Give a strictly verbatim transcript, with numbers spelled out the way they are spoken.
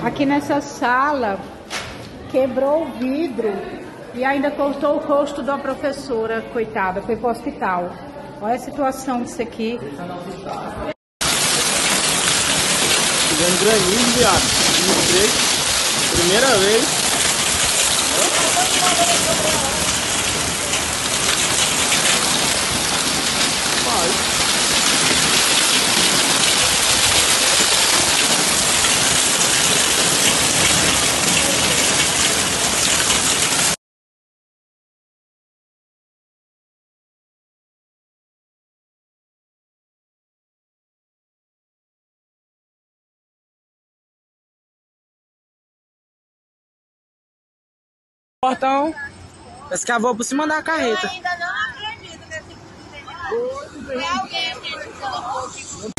Aqui nessa sala, quebrou o vidro e ainda cortou o rosto da professora, coitada, foi para o hospital. Olha a situação disso aqui. Tivemos granizo, viado. Primeira vez. Portão escavou por cima da carreta. Eu ainda não acredito nesse. Foi alguém que colocou aqui.